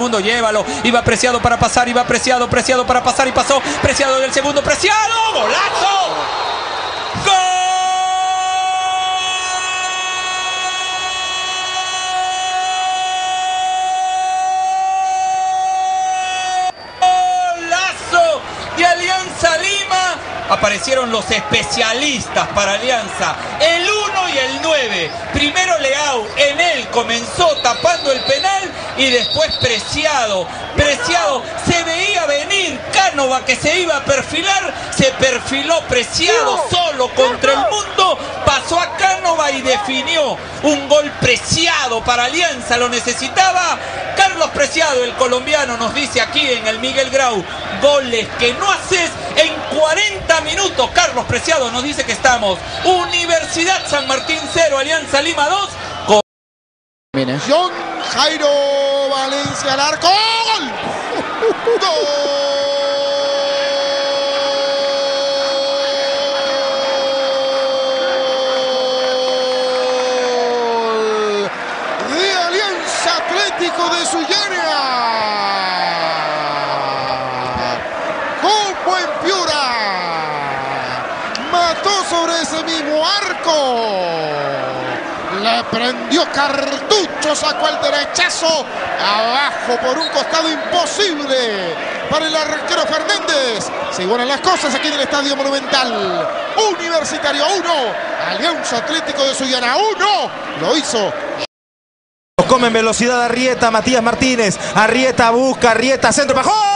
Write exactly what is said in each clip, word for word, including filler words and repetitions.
mundo, llévalo. Iba Preciado para pasar, iba Preciado, Preciado para pasar y pasó. Preciado del segundo, Preciado, golazo. ¡Gol! De Alianza Lima. Aparecieron los especialistas para Alianza, el uno y el nueve. Primero Leao, en él comenzó tapando el penal y después Preciado. Preciado se veía venir Cánova que se iba a perfilar, se perfiló Preciado solo contra el mundo, pasó a Cánova y definió un gol Preciado para Alianza, lo necesitaba. Carlos Preciado, el colombiano, nos dice aquí en el Miguel Grau, goles que no haces en cuarenta minutos. Carlos Preciado nos dice que estamos Universidad San Martín cero, Alianza Lima dos. Con... John Jairo Valencia al arco. ¡Gol! ¡Gol! De Alianza Atlético de Sullana. Como en Piura. Mató sobre ese mismo arco. Le prendió cartucho, sacó el derechazo. Abajo por un costado imposible para el arquero Fernández. Se igualan las cosas aquí en el Estadio Monumental. Universitario uno, Alianza Atlético de Sullana uno. Lo hizo. Come en velocidad Arrieta, Matías Martínez. Arrieta busca, Arrieta, centro para ¡gol!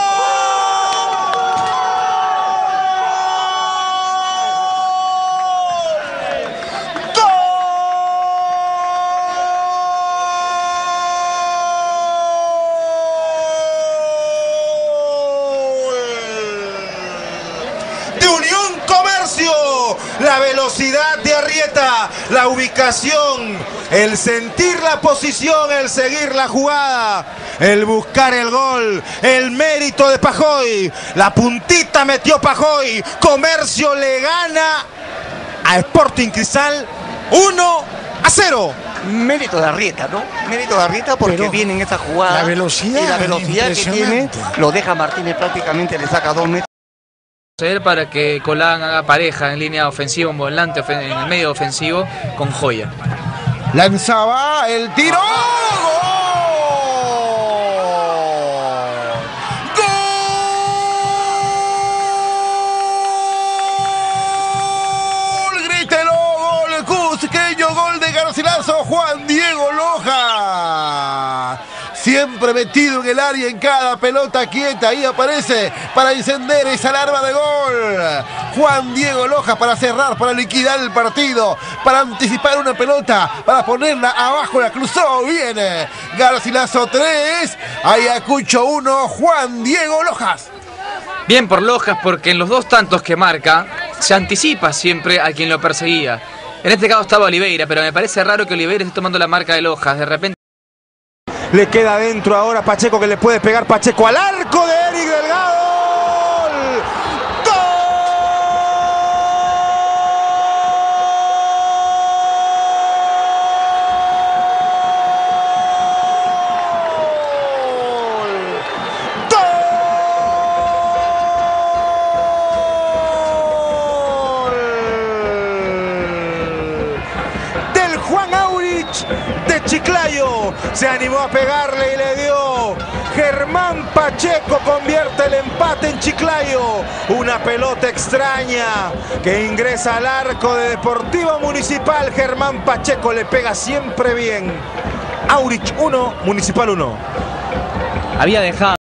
Unión Comercio, la velocidad de Arrieta, la ubicación, el sentir la posición, el seguir la jugada, el buscar el gol, el mérito de Pajoy, la puntita metió Pajoy. Comercio le gana a Sporting Cristal uno a cero. Mérito de Arrieta, ¿no? Mérito de Arrieta porque Pero viene en esa jugada la velocidad, y la velocidad que tiene lo deja Martínez, prácticamente le saca dos metros. Para que Colán haga pareja en línea ofensiva, un volante ofen en el medio ofensivo con Joya. Lanzaba el tiro. ¡Gol! ¡Grítelo! ¡Gol! Cusqueño, gol de Garcilaso, Juan Diego Loja. Siempre metido en el área, en cada pelota quieta. Ahí aparece para encender esa alarma de gol. Juan Diego Loja para cerrar, para liquidar el partido, para anticipar una pelota, para ponerla abajo. La cruzó bien. Garcilaso tres, Ayacucho uno, Juan Diego Lojas. Bien por Lojas porque en los dos tantos que marca se anticipa siempre a quien lo perseguía. En este caso estaba Oliveira, pero me parece raro que Oliveira esté tomando la marca de Lojas. De repente Le queda adentro ahora Pacheco, que le puede pegar Pacheco al arco de Eric Delgado. ¡Gol! ¡Gol! Del Juan Aurich de Chiclayo. Se animó a pegarle y le dio. Germán Pacheco convierte el empate en Chiclayo. Una pelota extraña que ingresa al arco de Deportivo Municipal. Germán Pacheco le pega siempre bien. Aurich uno, Municipal uno. había dejado